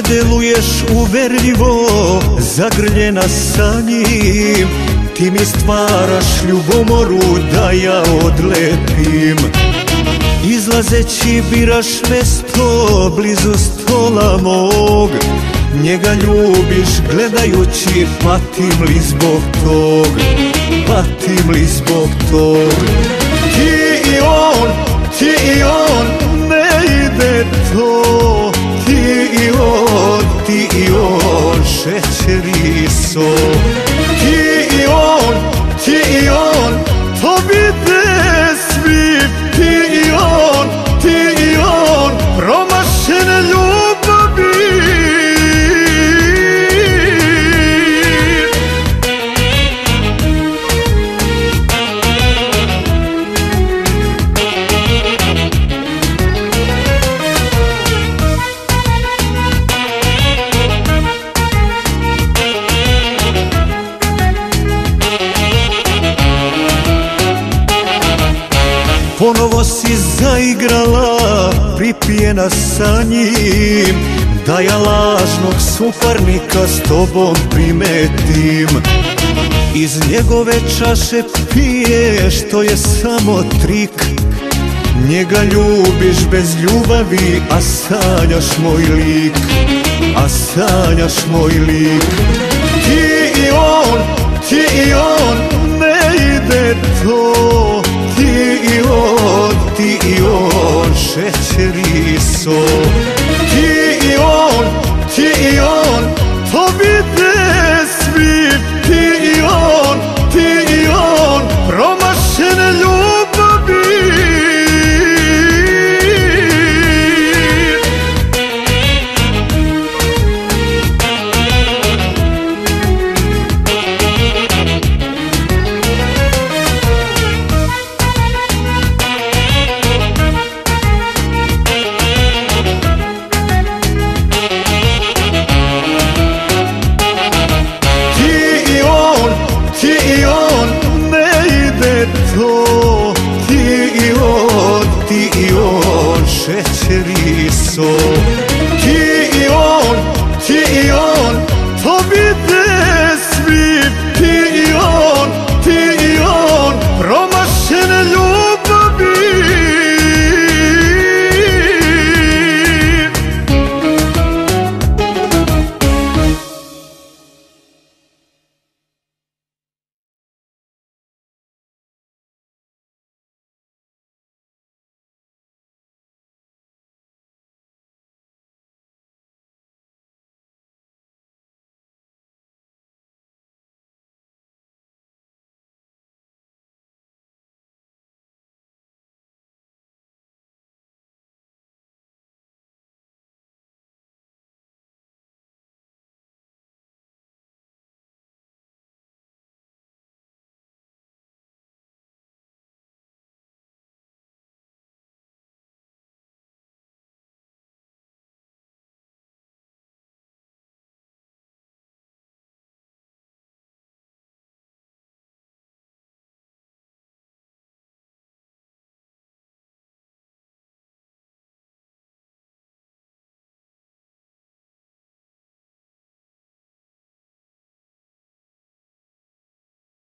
deluješ uverljivo, zagrljena sa njim. Ti mi stvaraš ljubomoru da ja odlepim. Izlazeći biraš mesto blizu stola mog. Njega ljubiš gledajući, patim li zbog tog, patim li zbog tog. Ti i on, ne ide to. Ti i on, šećer i sol. Ti i on, to vide svi. Ti i on, promašene ljubavi. Ponovo si zaigrala, pripijena sa njim, da ja lažnog suparnika s tobom primetim. Iz njegove čaše piješ, to je samo trik. Njega ljubiš bez ljubavi, a sanjaš moj lik, a sanjaš moj lik. Ti i on, ne ide to. Ti i on, šećer i sol. Ti i on, to vide svi. Ti i on, promašene ljubavi. To. Ti i on, šećer i sol. Ti i on, to vide svi. Ti i on, promašene ljubavi.